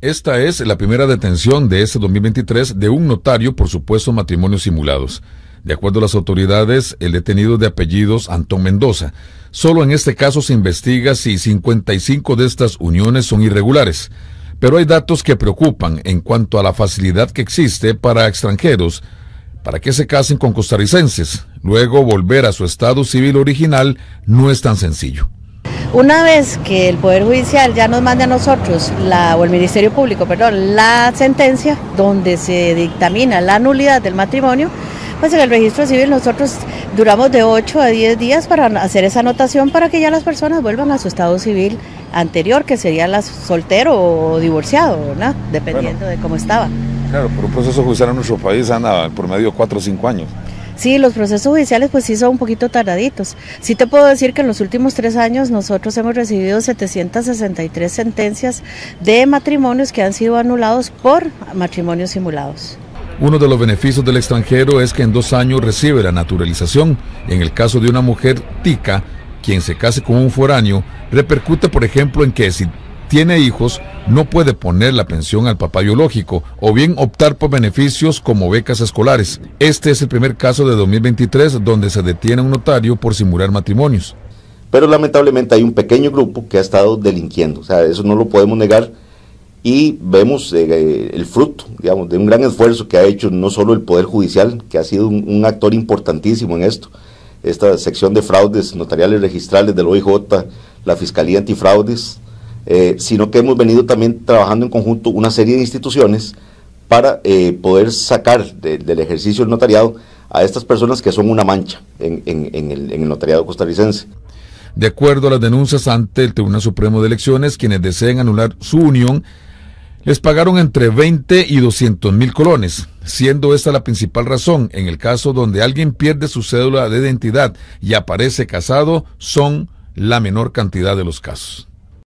Esta es la primera detención de este 2023 de un notario por supuestos matrimonios simulados. De acuerdo a las autoridades, el detenido de apellidos Antón Mendoza. Solo en este caso se investiga si 55 de estas uniones son irregulares. Pero hay datos que preocupan en cuanto a la facilidad que existe para extranjeros para que se casen con costarricenses. Luego volver a su estado civil original no es tan sencillo. Una vez que el Poder Judicial ya nos mande a nosotros, o el Ministerio Público, la sentencia donde se dictamina la nulidad del matrimonio, pues en el registro civil nosotros duramos de 8 a 10 días para hacer esa anotación para que ya las personas vuelvan a su estado civil anterior, que sería soltero o divorciado, ¿verdad? Dependiendo de cómo estaba. Claro, pero un proceso judicial en nuestro país anda por medio de 4 o 5 años. Sí, los procesos judiciales pues sí son un poquito tardaditos. Sí te puedo decir que en los últimos 3 años nosotros hemos recibido 763 sentencias de matrimonios que han sido anulados por matrimonios simulados. Uno de los beneficios del extranjero es que en 2 años recibe la naturalización. En el caso de una mujer tica, quien se case con un foráneo, repercute por ejemplo en que si tiene hijos, no puede poner la pensión al papá biológico o bien optar por beneficios como becas escolares. Este es el primer caso de 2023 donde se detiene a un notario por simular matrimonios. Pero lamentablemente hay un pequeño grupo que ha estado delinquiendo, o sea, eso no lo podemos negar y vemos el fruto, digamos, de un gran esfuerzo que ha hecho no solo el Poder Judicial, que ha sido un actor importantísimo en esto, esta sección de fraudes notariales registrales del OIJ, la Fiscalía Antifraudes, sino que hemos venido también trabajando en conjunto una serie de instituciones para poder sacar del ejercicio del notariado a estas personas que son una mancha en el notariado costarricense. De acuerdo a las denuncias ante el Tribunal Supremo de Elecciones, quienes deseen anular su unión les pagaron entre 20 y 200 mil colones, siendo esta la principal razón. En el caso donde alguien pierde su cédula de identidad y aparece casado, son la menor cantidad de los casos.